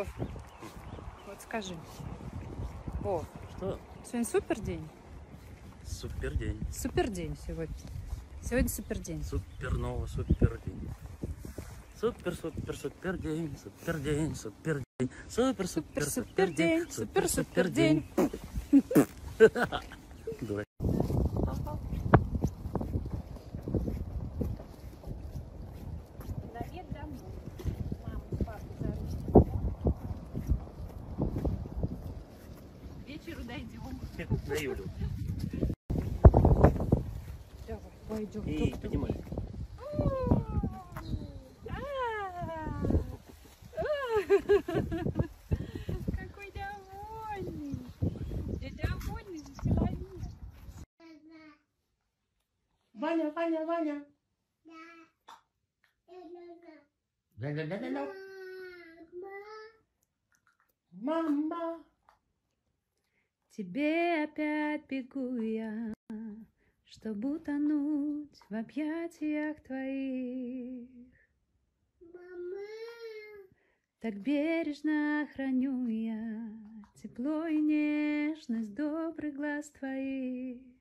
Вов, вот скажи. Вов, Что? сегодня супер день? Супер день. Супер день сегодня. Сегодня супер день. Суперного супер день. Супер день. Супер день. Супер день. Супер день. Супер день. Дурак. Привет домой. Мама с папой за ручку. К вечеру дойдем. На Юлю. Давай, пойдем. И поднимай. Какой довольный. Я довольный за человек. Ваня. Да. Мама. Тебе опять бегу я, чтобы утонуть в объятиях твоих. Так бережно храню я тепло и нежность добрых глаз твоих.